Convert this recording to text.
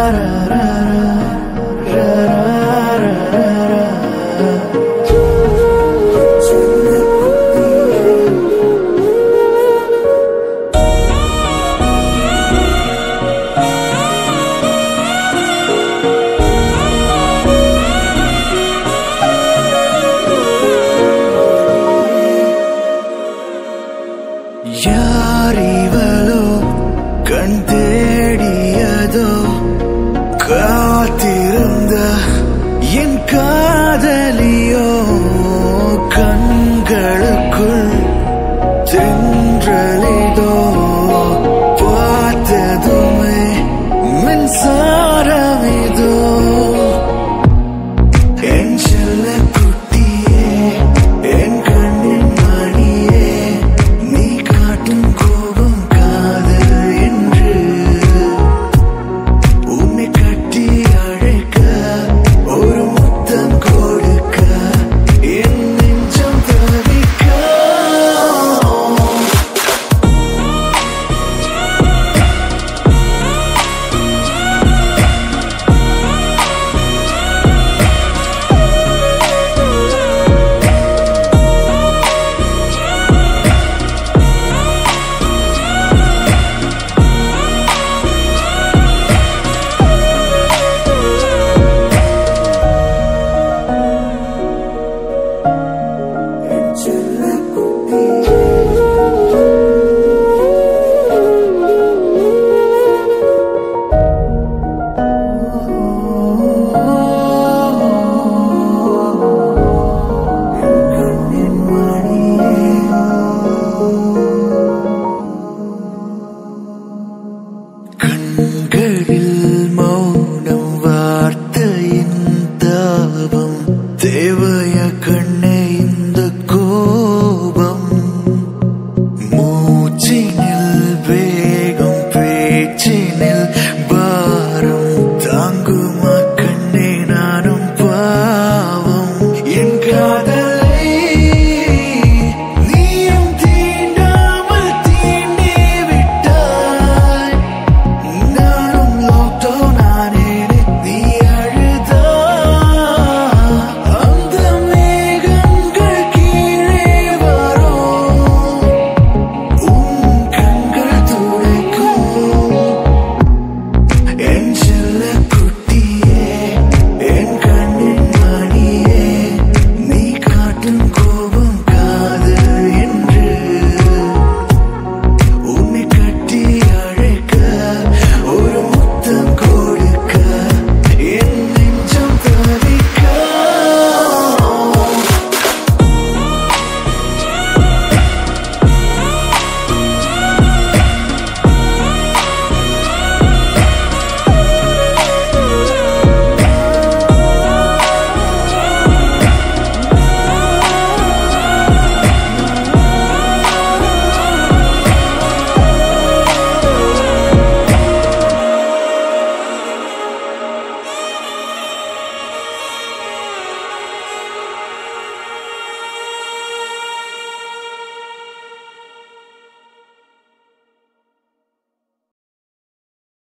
யாரிவளோ கண் தேடியதோ காத்திருந்த என் காதலியோ கண்களுக்குள் தென்றலிதோ பார்த்ததுமே மின்சாரமிதோ என் செல்ல குட்டியே என் கண்ணின் மணியே நீ காட்டும் கோபம் காதல் என்று உன்னை கட்டி அழைக்க ஒரு முத்தம் கொடுக்க என் நெஞ்சம் தவிக்க கண்களில் மௌனம் வார்த்தையின் தாபம் தேவைய கண்ணே இந்த கோபம் மூச்சினில் வேகம் பேச்சினில்